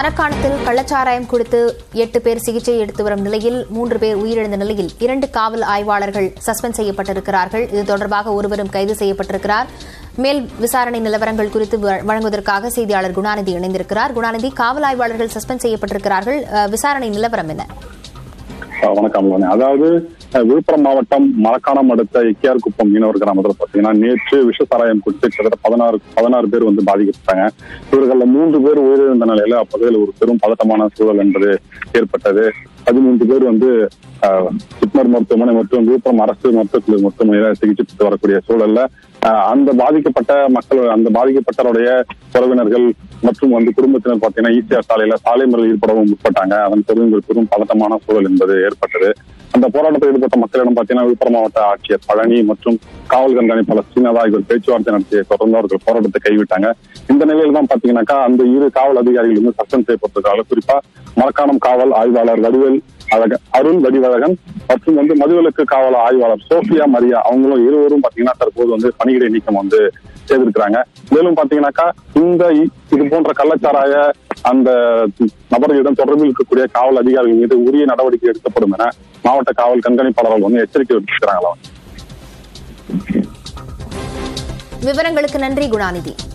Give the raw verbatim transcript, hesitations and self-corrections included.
மரக்காணத்தில் கள்ளச்சாராயம் கொடுத்து எட்டு பேர் சிகிச்சை எடுத்து வரும் நிலையில் மூன்று பேர் உயிரிழந்த நிலையில் இரண்டு காவல் ஆய்வாளர்கள் சஸ்பெண்ட் செய்யப்பட்டிருக்கிறார்கள். இது தொடர்பாக ஒருவரும் கைது செய்யப்பட்டிருக்கிறார். மேல் விசாரணை நிலவரங்கள் குறித்து வழங்குவதற்காக செய்தியாளர் குணாநிதி இணைந்திருக்கிறார். குணாநிதி, காவல் ஆய்வாளர்கள் சஸ்பெண்ட் செய்யப்பட்டிருக்கிறார்கள். விசாரணை நிலவரம் என்ன? வணக்கம். அதாவது விழுப்புரம் மாவட்டம் மரக்காணம் அடுத்த எக்கியார் குப்பம் மீனவர் கிராமத்தில் பாத்தீங்கன்னா நேற்று விஷசாராயம் குடித்து கிட்டத்தட்ட பதினாறு பதினாறு பேர் வந்து பாதிக்கப்பட்டாங்க. இவர்கள மூன்று பேர் உயிரிழந்த நிலையில அப்பகுதியில் ஒரு பெரும் பதட்டமான சூழல் என்பது ஏற்பட்டது. பதிமூன்று பேர் வந்து ஜிப்மர் மருத்துவமனை மற்றும் விழுப்புரம் அரசு மருத்துவ மருத்துவமனையில சிகிச்சை பெற்று வரக்கூடிய சூழல்ல அந்த பாதிக்கப்பட்ட மக்கள் அந்த பாதிக்கப்பட்டவருடைய உறவினர்கள் மற்றும் வந்து குடும்பத்தினர் பாத்தீங்கன்னா ஈசிஆர் சாலையில சாலை மறியலில் ஈடுபடவும் முற்பட்டாங்க. அதன் பெரும் பெரும் பதட்டமான சூழல் என்பது ஏற்பட்டது. அந்த போராட்டத்தில் ஈடுபட்ட மக்களிடம் பாத்தீங்கன்னா விழுப்புரம் மாவட்ட ஆட்சியர் பழனி மற்றும் காவல் கண்காணிப்பாளர் ஸ்ரீநாதா இவர் பேச்சுவார்த்தை நடத்திய தொடர்ந்து அவர்கள் போராட்டத்தை கைவிட்டாங்க. இந்த நிலையில் தான் பாத்தீங்கன்னாக்கா அந்த இரு காவல் அதிகாரிகள் வந்து சஸ்பெண்ட் செய்யப்பட்டிருக்காங்க. குறிப்பா மரக்காணம் காவல் ஆய்வாளர் வடிவேல் அருண் வடிவழகன் மற்றும் வந்து மதுவிலக்கு காவல் ஆய்வாளர் சோபியா மரியா அவங்களும் இருவரும் பாத்தீங்கன்னா தற்போது வந்து பணியிடை நீக்கம் வந்து செய்திருக்கிறாங்க. மேலும் பாத்தீங்கன்னாக்கா இந்த இது போன்ற கள்ளச்சாராய அந்த நபர்களிடம் தொடர்பில் இருக்கக்கூடிய காவல் அதிகாரிகள் மீது உரிய நடவடிக்கை எடுக்கப்படும் என மாவட்ட காவல் கண்காணிப்பாளர்கள் வந்து எச்சரிக்கை விடுத்திருக்கிறாங்களா. விவரங்களுக்கு நன்றி குணாநிதி.